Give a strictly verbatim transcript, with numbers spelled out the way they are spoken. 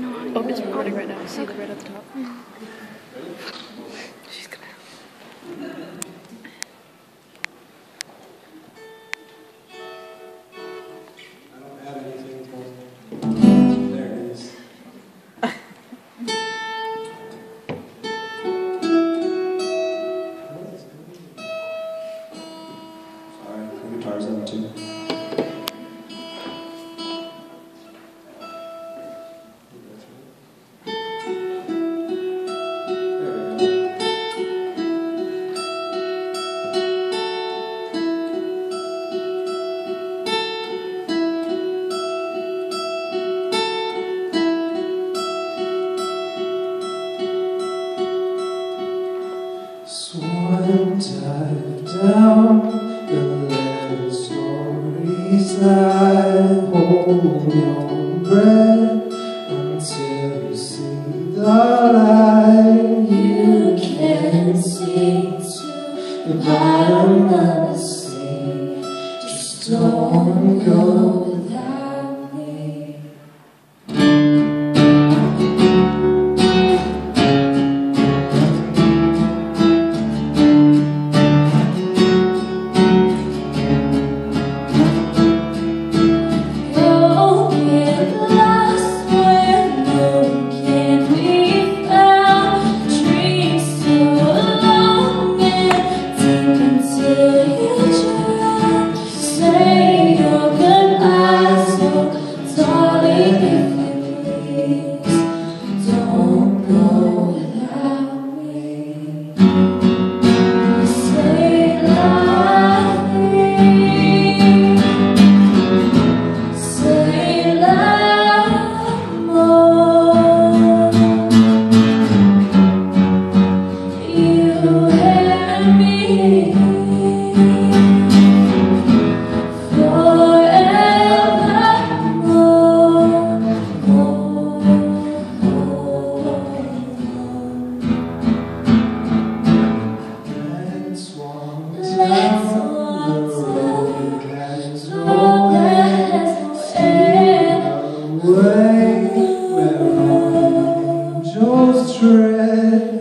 No, oh, it's recording right now. See okay. The red at the top? Mm. She's gonna. I don't have anything for me. There it is. Sorry, the guitar's on too. Swan dive down the little stories that hold your breath until you see the light. You can't sing to the bottom of the sea. Just don't go without me. Way where angels tread.